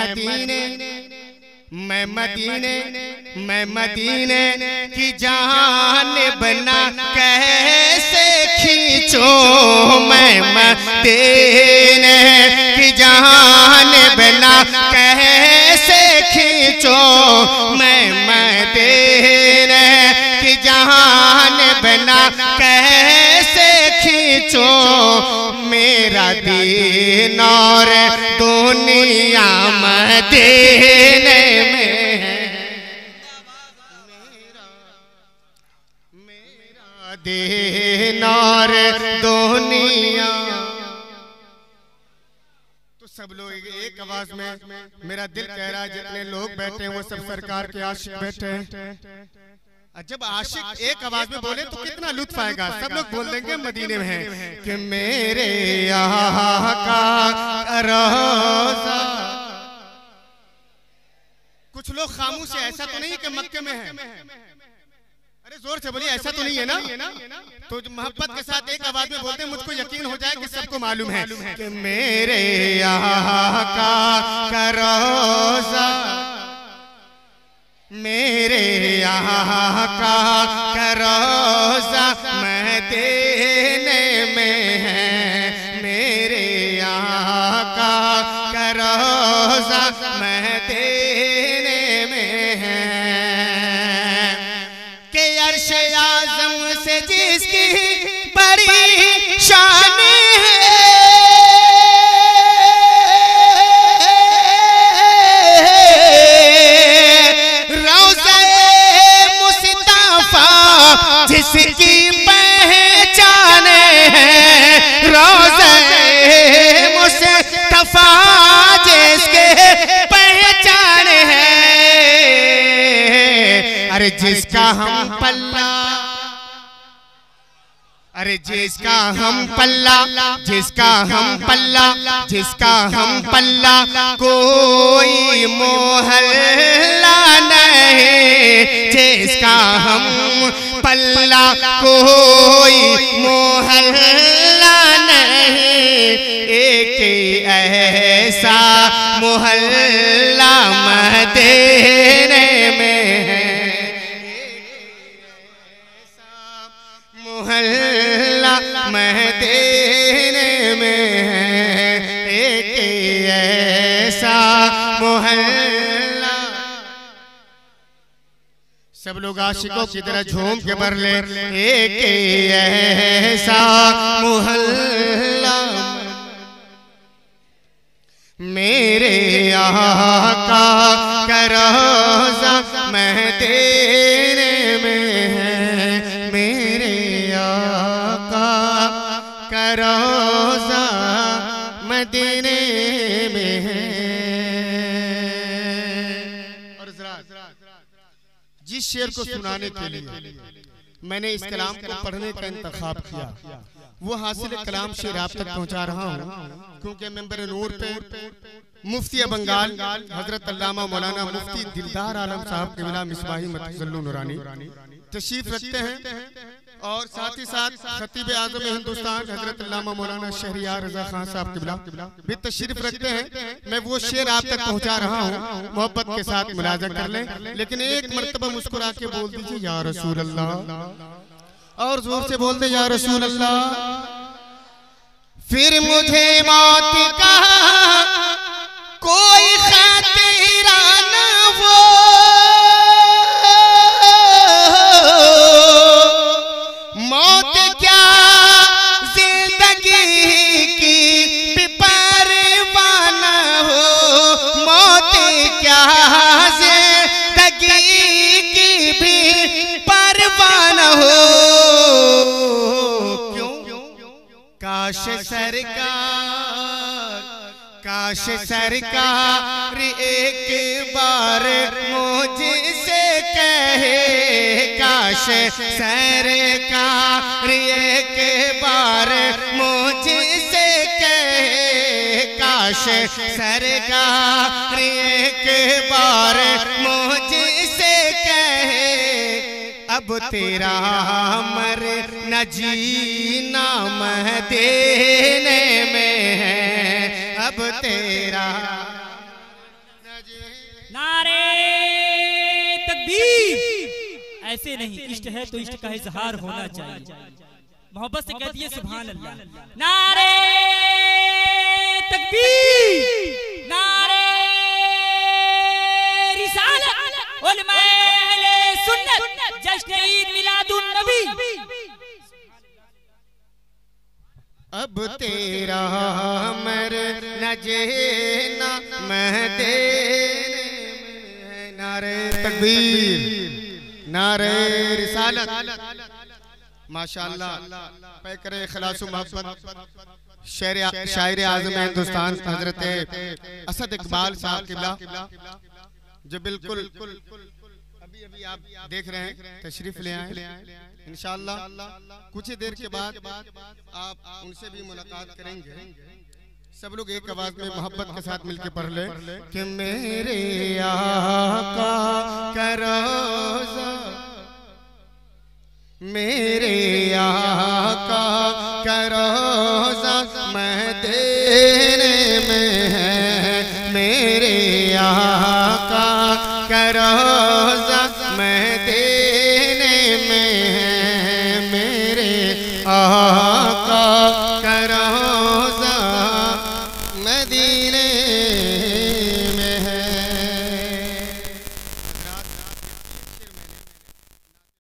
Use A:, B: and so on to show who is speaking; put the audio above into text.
A: मदीने की जान बना कैसे खींचो, मैं मदीने की जान बना कैसे खींचो, मैं मदीने की जान बना कैसे खींचो, मेरा दीन और दुनिया मदीने में है, मेरा दीन और दुनिया। तो सब लोग एक आवाज में, मेरा दिल कह रहा है जितने लोग बैठे हैं वो सब सरकार के आशिक बैठे हैं। जब आशिक एक आवाज में बोले तो कितना लुत्फ आएगा। सब लोग बोल देंगे मदीने में है कि मेरे आका का रोज़ा। कुछ लोग खामोश है, ऐसा तो नहीं कि मक्के में है। अरे जोर से बोलिए, ऐसा तो नहीं है ना। तो मोहब्बत के साथ एक आवाज में बोलते हैं, मुझको यकीन हो जाए कि सबको मालूम है कि मेरे आका का रोज़ा, मेरे आका का रोज़ा मदीने में है, मेरे आका का रोज़ा मदीने में है, कि अर्श आज़म से जिसकी बड़ी शान है, जिसकी पहचान है, रोज़े मुस्तफा जिसके पहचान है, अरे जिसका हम पल्ला, अरे जिसका हम पल्ला, जिसका हम पल्ला, जिसका हम पल्ला कोई मोहल्ला नहीं, जिसका हम पल्ला कोई मोहल्ला नहीं, एक ऐसा मोहल्ला मदीने में है, मोहल्ला मदीने में है, एक ऐसा मोहल्ला। सब लोग आशिकों की तरह झूम के भर ले, एक ऐसा मोहल्ला, मेरे आका का रोज़ा मदीने में है, मेरे आका का रोज़ा मदीने में है। और जिस शेर को सुनाने के लिए मैंने इस कलाम को पढ़ने का इंतखाब किया, वो हासिल कलाम शेर आप तक पहुंचा रहा हूँ, क्योंकि मेंबर नूर पे मुफ्ती बंगाल हजरत अल्लामा मौलाना मुफ्ती दिलदार आलम साहब के मिला मिसबाही मतज़ल्लु नूरानी तशरीफ रखते हैं, और साथ ही साथ खतीब आज़म हिंदुस्तान हजरत अल्लामा मौलाना शहरियार रज़ा खान साहब के भी तशरीफ रखते हैं। मैं वो शेर आप तक पहुंचा रहा हूँ, मोहब्बत के साथ मुलाज़ा कर लें, लेकिन एक मर्तबा मुस्कुरा के बोल दीजिए या रसूल अल्लाह, और जोर से बोलते या रसूल अल्लाह। फिर मुझे मौत का कोई खतरा न हो, मौत क्या जिंदगी की परवाह न हो, मौत क्या जिंदगी की भी परवाह न हो। क्यों? काश सरकार, काश सरकार एक बार मुझसे कहे, काश सरकार एक बार मुझसे कहे, काश सरकार एक बार मुझसे कहे, अब तेरा मर न जीना मदीने में है, अब तेरा न
B: ऐसे नहीं, इष्ट है तो इष्ट का इजहार होना चाहिए। मोहब्बत से कहती है सुभान अल्लाह। नारे तकबीर, नारे रिसालत, उलमाए अहले सुन्नत, जश्न ईद मिलादुन नबी।
A: अब तेरा मरना जेना महदे, नारे तकबीर, नारे रिसालत। माशाअल्लाह, पैकरे इखलास व मोहब्बत शायर आज़म हिंदुस्तान हजरत असद इकबाल साहब किबला, जो बिल्कुल अभी आप देख रहे हैं, तशरीफ ले आए। इंशाअल्लाह कुछ ही देर के बाद आप उनसे भी मुलाकात करेंगे। सब लोग एक आवाज में मोहब्बत के साथ मिलकर पढ़ ले कि मेरे आका का रोज़ा, मेरे आका का रोज़ा मदीने में है, मेरे आका का रोज़ा मदीने में है, मेरे